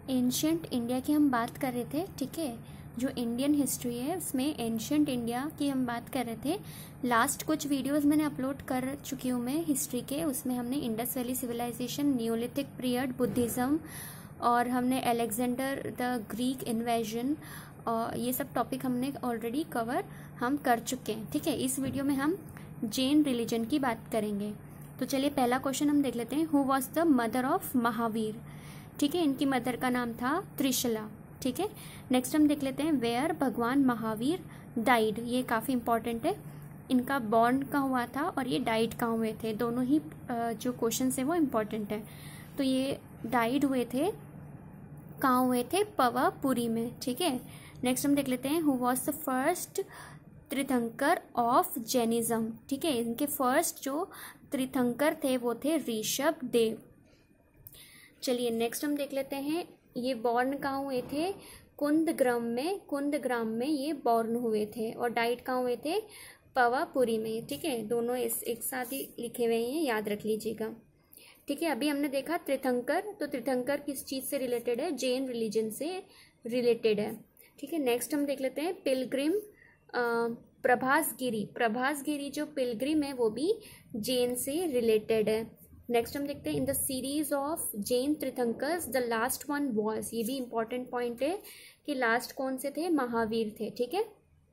Ancient India की हम बात कर रहे थे, ठीक है। जो इंडियन हिस्ट्री है उसमें एंशियंट इंडिया की हम बात कर रहे थे। लास्ट कुछ वीडियोस मैंने अपलोड कर चुकी हूँ मैं हिस्ट्री के, उसमें हमने Indus Valley civilisation, neolithic period, Buddhism, और हमने अलेक्जेंडर द ग्रीक इन्वेजन, और ये सब टॉपिक हमने ऑलरेडी कवर हम कर चुके हैं, ठीक है। इस वीडियो में हम जैन रिलीजन की बात करेंगे। तो चलिए पहला क्वेश्चन हम देख लेते हैं। Who was the mother of Mahavir, ठीक है। इनकी मदर का नाम था त्रिशला, ठीक है। नेक्स्ट हम देख लेते हैं वेयर भगवान महावीर डाइड, ये काफ़ी इंपॉर्टेंट है। इनका बॉर्न कहाँ हुआ था और ये डाइड कहाँ हुए थे, दोनों ही जो क्वेश्चन है वो इम्पॉर्टेंट है। तो ये डाइड हुए थे, कहाँ हुए थे, पवापुरी में, ठीक है। नेक्स्ट हम देख लेते हैं who was the first tirthankar of Jainism, ठीक है। इनके फर्स्ट जो तीर्थंकर थे वो थे ऋषभ देव। चलिए नेक्स्ट हम देख लेते हैं ये बॉर्न कहाँ हुए थे, कुंदग्राम में, कुंदग्राम में ये बॉर्न हुए थे, और डाइट कहाँ हुए थे, पवापुरी में, ठीक है। दोनों एक साथ ही लिखे हुए हैं, याद रख लीजिएगा, ठीक है। अभी हमने देखा तीर्थंकर, तो तीर्थंकर किस चीज़ से रिलेटेड है, जैन रिलीजन से रिलेटेड है, ठीक है। नेक्स्ट हम देख लेते हैं पिलग्रिम प्रभासगिरी, प्रभासगिरी जो पिलग्रिम है वो भी जैन से रिलेटेड है। नेक्स्ट हम देखते हैं in the series of Jain tirthankars the last one was, ये भी इंपॉर्टेंट पॉइंट है कि लास्ट कौन से थे, महावीर थे, ठीक है।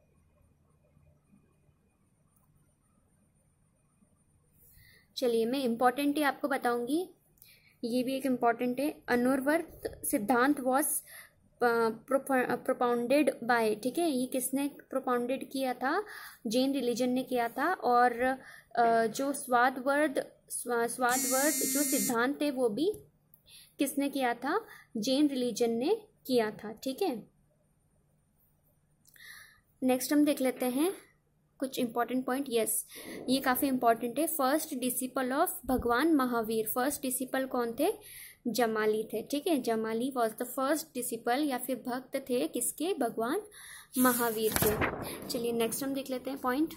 चलिए मैं इंपॉर्टेंट ही आपको बताऊंगी, ये भी एक इम्पॉर्टेंट है। अनुवर्त सिद्धांत वॉज प्रोपाउंडेड बाय, ठीक है। ये किसने प्रोपाउंडेड किया था, जैन रिलीजन ने किया था। और जो स्वादवर्द जो सिद्धांत है वो भी किसने किया था, जैन रिलीजन ने किया था, ठीक है। नेक्स्ट हम देख लेते हैं कुछ इंपॉर्टेंट पॉइंट, यस ये काफ़ी इंपॉर्टेंट है। फर्स्ट डिसिपल ऑफ भगवान महावीर, फर्स्ट डिसिपल कौन थे, जमाली थे, ठीक है। Jamali was the first disciple या फिर भक्त थे किसके, भगवान महावीर के। चलिए नेक्स्ट हम देख लेते हैं point,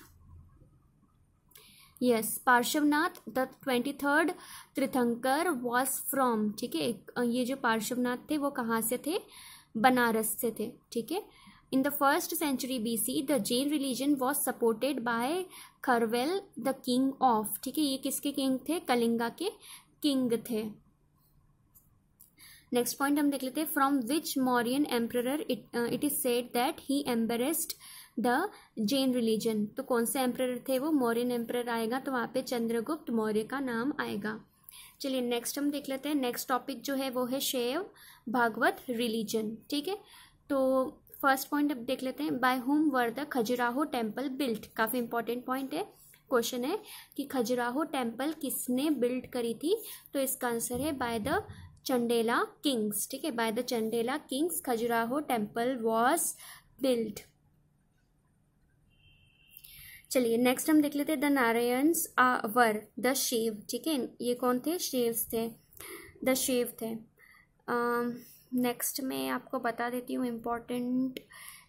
yes Parshvanath the 23rd तीर्थंकर वॉज फ्रॉम, ठीक है। ये जो पार्श्वनाथ थे वो कहाँ से थे, बनारस से थे, ठीक है। In the first century BC the Jain religion was supported by Kharavela the king of, ठीक है। ये किसके किंग थे, कलिंगा के किंग थे। नेक्स्ट पॉइंट हम देख लेते हैं from which Mauryan emperor it is said that he embraced the Jain religion, तो कौन से एम्परर थे वो, मौर्यन एम्परर आएगा तो वहाँ पे चंद्रगुप्त मौर्य का नाम आएगा। चलिए नेक्स्ट हम देख लेते हैं, नेक्स्ट टॉपिक जो है वो है शैव भागवत रिलीजन, ठीक है। तो फर्स्ट पॉइंट अब देख लेते हैं, by whom were the Khajuraho temple built, काफ़ी इंपॉर्टेंट पॉइंट है। क्वेश्चन है कि खजुराहो टेम्पल किसने बिल्ड करी थी, तो इसका आंसर है बाय द चंडेला किंग्स, ठीक है। By the Chandela kings Khajuraho temple was built. चलिए नेक्स्ट हम देख लेते हैं the Narayans were the Shiva, ठीक है। ये कौन थे, शिव्स थे, द शिव थे। नेक्स्ट मैं आपको बता देती हूँ इम्पोर्टेंट,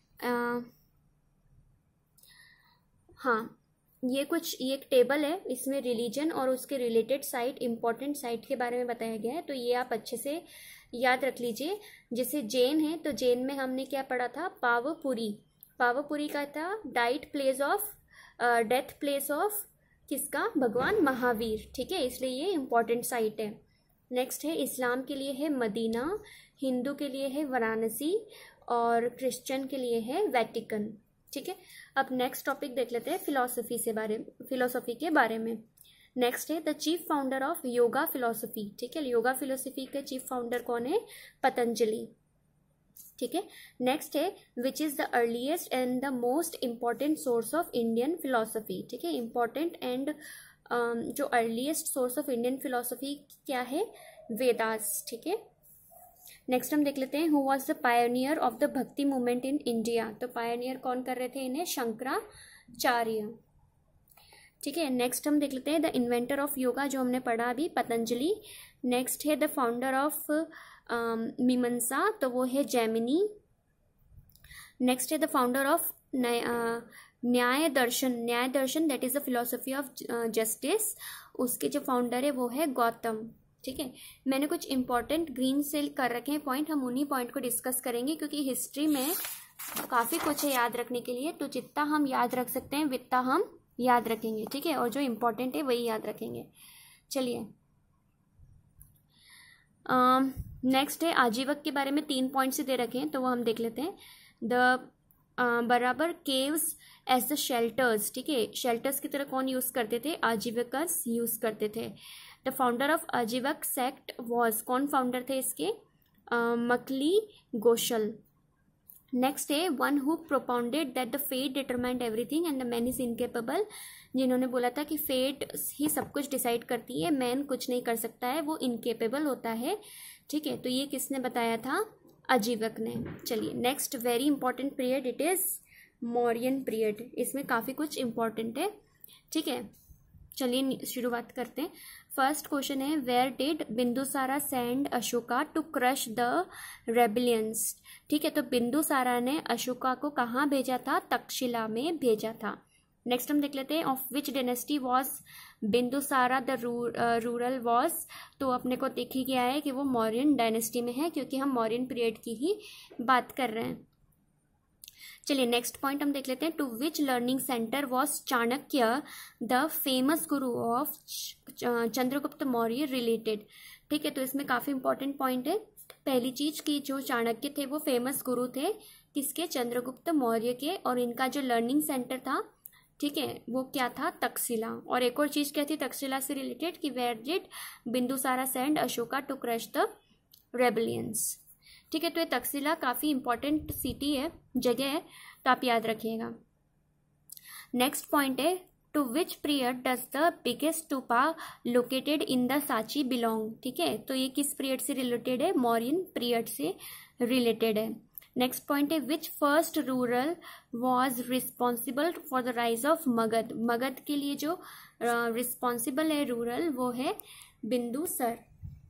हाँ ये एक टेबल है, इसमें रिलीजन और उसके रिलेटेड साइट, इंपॉर्टेंट साइट के बारे में बताया गया है, तो ये आप अच्छे से याद रख लीजिए। जैसे जैन है तो जैन में हमने क्या पढ़ा था, पावपुरी, पावपुरी का था डाइट place of death place of किसका, भगवान महावीर, ठीक है। इसलिए ये इंपॉर्टेंट साइट है। नेक्स्ट है इस्लाम के लिए है मदीना, हिंदू के लिए है वाराणसी, और क्रिश्चियन के लिए है वेटिकन, ठीक है। अब नेक्स्ट टॉपिक देख लेते हैं फिलोसफी के बारे में। नेक्स्ट है the chief founder of yoga philosophy, ठीक है। योगा फिलोसफी के चीफ फाउंडर कौन है, पतंजलि, ठीक है। नेक्स्ट है which is the earliest and the most important source of Indian philosophy, ठीक है। इम्पॉर्टेंट एंड जो earliest source of Indian philosophy क्या है, वेदास, ठीक है। नेक्स्ट हम देख लेते हैं who was the pioneer of the bhakti movement in India, तो पायोनियर कौन कर रहे थे इन्हें, शंकराचार्य, ठीक है। नेक्स्ट हम देख लेते हैं द इन्वेंटर ऑफ योगा, जो हमने पढ़ा अभी, पतंजलि। नेक्स्ट है द फाउंडर ऑफ मीमांसा, तो वो है जैमिनी। नेक्स्ट है the founder of Nyaya Darshan that is the philosophy of justice, उसके जो फाउंडर है वो है गौतम, ठीक है, मैंने कुछ इंपॉर्टेंट ग्रीन से कर रखे हैं पॉइंट, हम उन्हीं पॉइंट को डिस्कस करेंगे क्योंकि हिस्ट्री में काफ़ी कुछ है याद रखने के लिए, तो जितना हम याद रख सकते हैं उतना हम याद रखेंगे, ठीक है, और जो इम्पोर्टेंट है वही याद रखेंगे। चलिए नेक्स्ट है आजीवक के बारे में 3 पॉइंट से दे रखे हैं, तो वो हम देख लेते हैं। द बराबर केव्स एज द शेल्टर्स, ठीक है, शेल्टर्स की तरह कौन यूज़ करते थे? आजीवकर्स यूज़ करते थे। The founder of Ajivika sect was, कौन फाउंडर थे इसके? मकली गोशल। नेक्स्ट है one who propounded that the fate determined everything and the man is incapable, जिन्होंने बोला था कि फेट ही सब कुछ डिसाइड करती है, मैन कुछ नहीं कर सकता है, वो इनकेपेबल होता है, ठीक है, तो ये किसने बताया था? आजीवक ने। चलिए next very important period, it is Mauryan period, इसमें काफ़ी कुछ इंपॉर्टेंट है, ठीक है। चलिए शुरुआत करते हैं। फर्स्ट क्वेश्चन है where did Bindusara send Ashoka to crush the rebellions, ठीक है, तो बिंदुसारा ने अशोका को कहाँ भेजा था? तक्षशिला में भेजा था। नेक्स्ट हम देख लेते हैं of which dynasty was Bindusara the ruler was, तो अपने को देख ही गया है कि वो मौर्यन डायनेस्टी में है क्योंकि हम मौर्यन पीरियड की ही बात कर रहे हैं। चलिए नेक्स्ट पॉइंट हम देख लेते हैं। To which learning centre was Chanakya the famous guru of Chandragupta Maurya related, ठीक है, तो इसमें काफ़ी इंपॉर्टेंट पॉइंट है। पहली चीज कि जो चाणक्य थे वो फेमस गुरु थे किसके? चंद्रगुप्त मौर्य के, और इनका जो लर्निंग सेंटर था, ठीक है, वो क्या था? तक्षशिला। और एक और चीज क्या थी तक्षशिला से रिलेटेड कि where did Bindusara send Ashoka to crush the rebellions, ठीक है, तो ये तक्षशिला काफ़ी इंपॉर्टेंट सिटी है, जगह है, तो आप याद रखिएगा। नेक्स्ट पॉइंट है to which period does the biggest stupa located in the Sanchi belong, ठीक है, तो ये किस पीरियड से रिलेटेड है? मौर्यन पीरियड से रिलेटेड है। नेक्स्ट पॉइंट है which first ruler was responsible for the rise of Magadha, Magadha के लिए जो रिस्पॉन्सिबल है रूरल वो है बिंदुसर,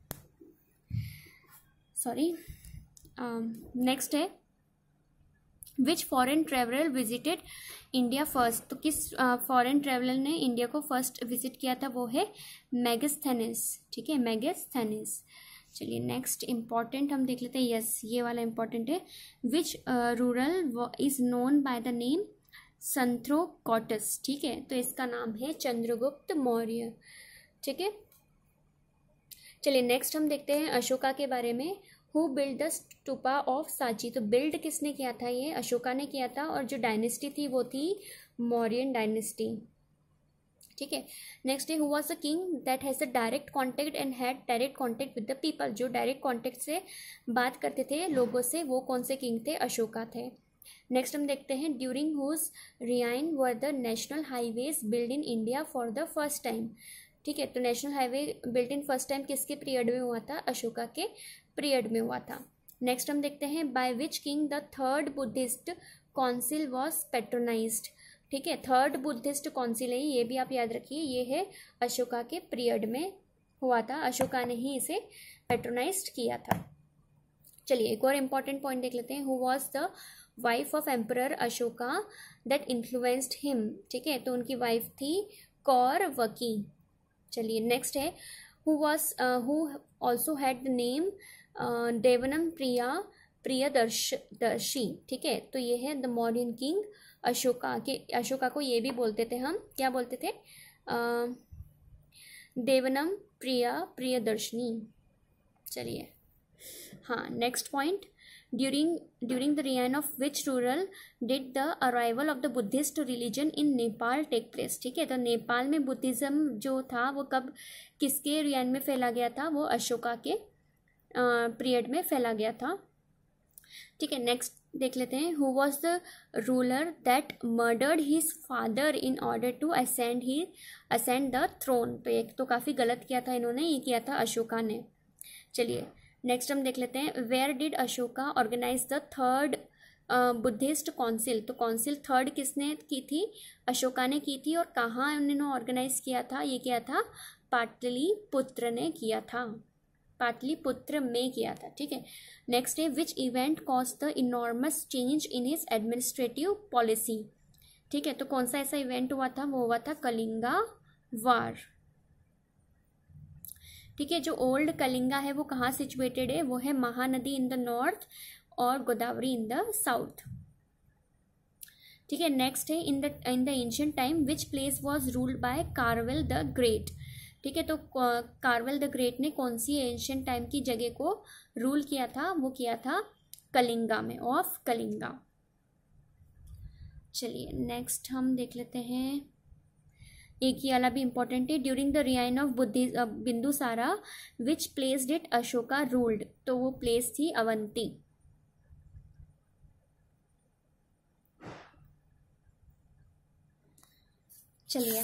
सॉरी। नेक्स्ट है which foreign traveller visited India first, तो किस फॉरेन ट्रेवलर ने इंडिया को फर्स्ट विजिट किया था? वो है मेगास्थेनिस, ठीक है, मेगास्थेनिस। चलिए नेक्स्ट इंपॉर्टेंट हम देख लेते हैं, यस ये वाला इंपॉर्टेंट है। Which ruler is known by the name Sandrocottus, ठीक है, तो इसका नाम है चंद्रगुप्त मौर्य, ठीक है। चलिए नेक्स्ट हम देखते हैं अशोका के बारे में। Who build the stupa of Sanchi, तो बिल्ड किसने किया था? ये अशोका ने किया था, और जो डायनेस्टी थी वो थी मौर्यन डायनेस्टी, ठीक है। नेक्स्ट है who was the king that has the direct contact and had direct contact with the people, जो डायरेक्ट कॉन्टेक्ट से बात करते थे लोगों से, वो कौन से किंग थे? अशोका थे। नेक्स्ट हम देखते हैं during whose reign were the national highways build in India for the first time, ठीक है, तो नेशनल हाईवे बिल्ट इन फर्स्ट टाइम किसके पीरियड में हुआ था? अशोका के पीरियड में हुआ था। नेक्स्ट हम देखते हैं by which king the third Buddhist council was patronized, ठीक है, थर्ड बुद्धिस्ट काउंसिल है, ये भी आप याद रखिए, ये है अशोका के पीरियड में हुआ था, अशोका ने ही इसे पेट्रोनाइज्ड किया था। चलिए एक और इम्पॉर्टेंट पॉइंट देख लेते हैं। Who was the wife of emperor Ashoka that influenced him, ठीक है, तो उनकी वाइफ थी कौरवकी। चलिए नेक्स्ट है who also had the name Devanam Priyadarshi, ठीक है, तो ये है द मौर्यन किंग अशोका के, अशोका को ये भी बोलते थे हम, क्या बोलते थे? देवनम प्रियदर्शनी। चलिए हाँ next point during the reign of which ruler did the arrival of the Buddhist religion in Nepal take place, ठीक है, तो नेपाल में बुद्धिज्म जो था वो कब किसके रियान में फैला गया था? वो अशोका के पीरियड में फैला गया था, ठीक है। नेक्स्ट देख लेते हैं who was the ruler that murdered his father in order to ascend the throne, तो एक तो काफ़ी गलत किया था इन्होंने, ये किया था अशोका ने। चलिए नेक्स्ट हम देख लेते हैं where did Ashoka organize the third Buddhist council, तो काउंसिल थर्ड किसने की थी? अशोका ने की थी, और कहाँ उन्होंने ऑर्गेनाइज किया था? ये किया था पाटलिपुत्र ने किया था, पाटलिपुत्र में किया था, ठीक है। नेक्स्ट है which event cause the enormous change in his administrative policy, ठीक है, तो कौन सा ऐसा इवेंट हुआ था? वो हुआ था कलिंगा वार, ठीक है। जो ओल्ड कलिंगा है वो कहाँ सिचुएटेड है, वो है महानदी इन द नॉर्थ और गोदावरी इन द साउथ। ठीक है। नेक्स्ट है in the ancient time which place was ruled by Kharavela the great. ठीक है। तो कारवेल द ग्रेट ने कौन सी एंशिएंट टाइम की जगह को रूल किया था, वो किया था कलिंगा में, ऑफ कलिंगा। चलिए नेक्स्ट हम देख लेते हैं, एक ये वाला भी इंपॉर्टेंट है। During the reign of Bindusara which place did Ashoka ruled, तो वो प्लेस थी अवंती। चलिए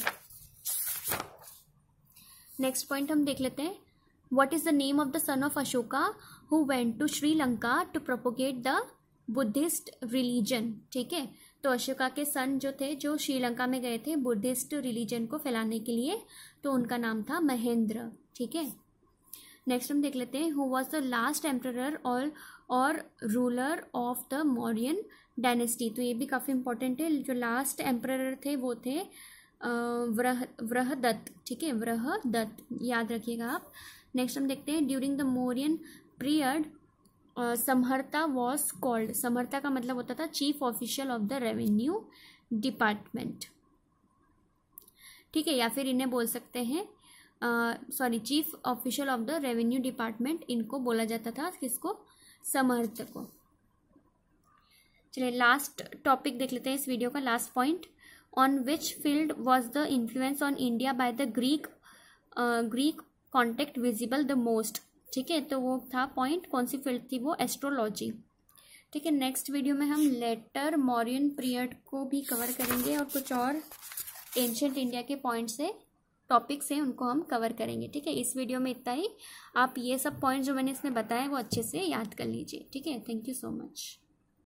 नेक्स्ट पॉइंट हम देख लेते हैं। What is the name of the son of Ashoka who went to Sri Lanka to propagate the Buddhist religion. ठीक है। तो अशोका के सन जो थे, जो श्रीलंका में गए थे बुद्धिस्ट रिलीजन को फैलाने के लिए, तो उनका नाम था महेंद्र। ठीक है। नेक्स्ट हम देख लेते हैं, who was the last emperor और ruler of the Mauryan dynasty. तो ये भी काफ़ी इंपॉर्टेंट है। जो लास्ट एम्परर थे वो थे वृहदत्त। ठीक है, वृहदत्त, याद रखिएगा आप। नेक्स्ट हम देखते हैं, during the Mauryan period Samaharta was called. Samaharta का मतलब होता था chief official of the revenue department. ठीक है, या फिर इन्हें बोल सकते हैं chief official of the revenue department, इनको बोला जाता था, किसको, समहर्त को। चलिए लास्ट टॉपिक देख लेते हैं इस वीडियो का, last point. On which field was the influence on India by the Greek contact visible the most. ठीक है, तो वो था पॉइंट, कौन सी फील्ड थी वो, एस्ट्रोलॉजी। ठीक है, नेक्स्ट वीडियो में हम लेटर मौर्यन पीरियड को भी कवर करेंगे और कुछ और एंशिएंट इंडिया के पॉइंट्स से टॉपिक्स हैं उनको हम कवर करेंगे। ठीक है, इस वीडियो में इतना ही। आप ये सब पॉइंट्स जो मैंने इसमें बताए वो अच्छे से याद कर लीजिए। ठीक है, थैंक यू सो मच।